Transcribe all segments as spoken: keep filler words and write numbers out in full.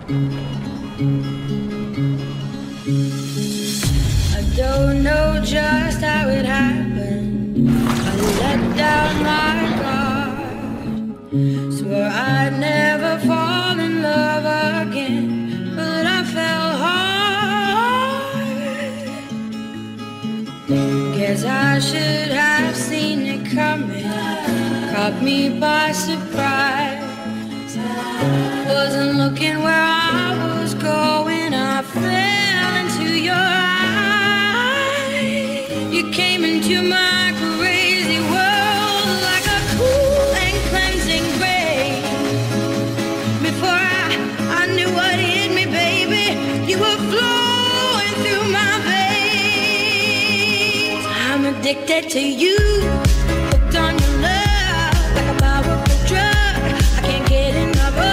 I don't know just how it happened. I let down my guard. Swore I'd never fall in love again, but I fell hard. Guess I should have seen it coming. Caught me by surprise. Wasn't looking where I was going. I fell into your eyes. You came into my crazy world like a cool and cleansing rain. Before I, I knew what hit me, baby, you were flowing through my veins. I'm addicted to you, hooked on your love like a powerful drug. I can't get enough of.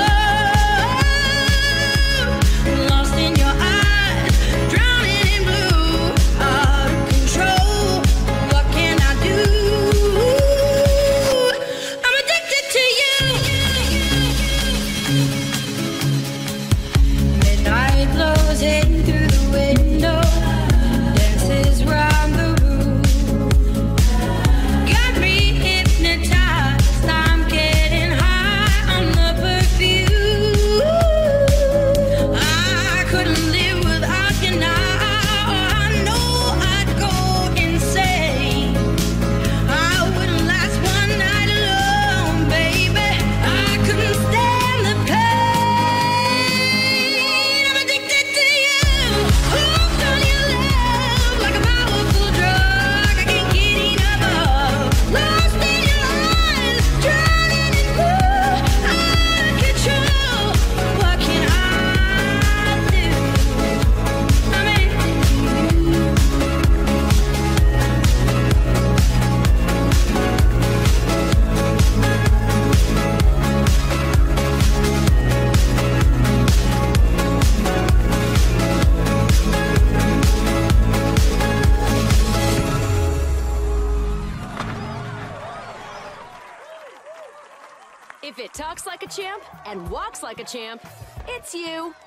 If it talks like a champ and walks like a champ, it's you.